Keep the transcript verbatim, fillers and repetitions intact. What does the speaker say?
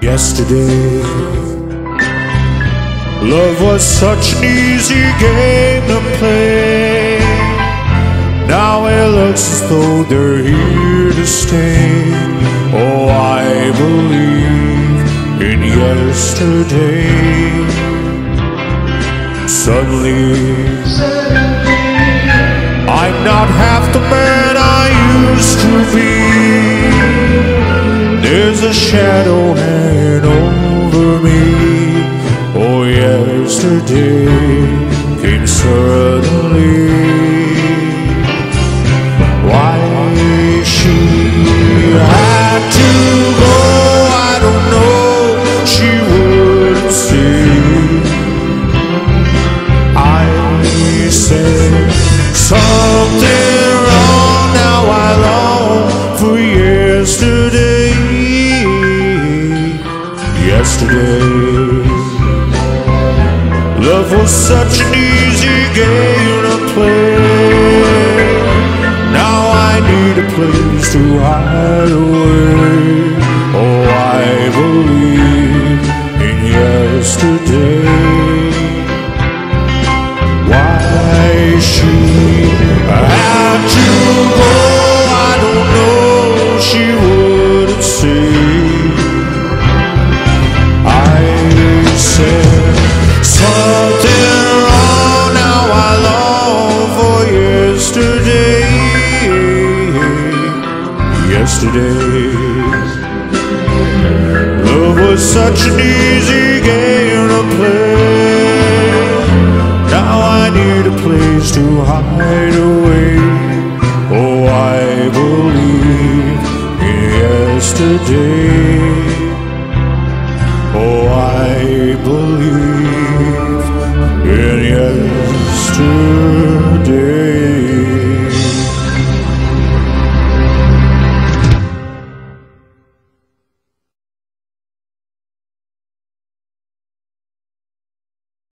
Yesterday, love was such an easy game to play. Now it looks as though they're here to stay. Oh, I believe in yesterday. Suddenly, I'm not half the man I used to be. There's a shadow hanging over me. Oh, yesterday came suddenly. Why she had to go, I don't know. She wouldn't say. I said something wrong. Now I long for yesterday. Yesterday, love was such an easy game to play. Now I need a place to hide away. Oh, I believe in yesterday. Why she had to go, I don't know. She wouldn't say. Something wrong, now I long for yesterday. Yesterday, love was such an easy game to play. Now I need a place to hide away. Oh, I believe in yesterday. Oh, I believe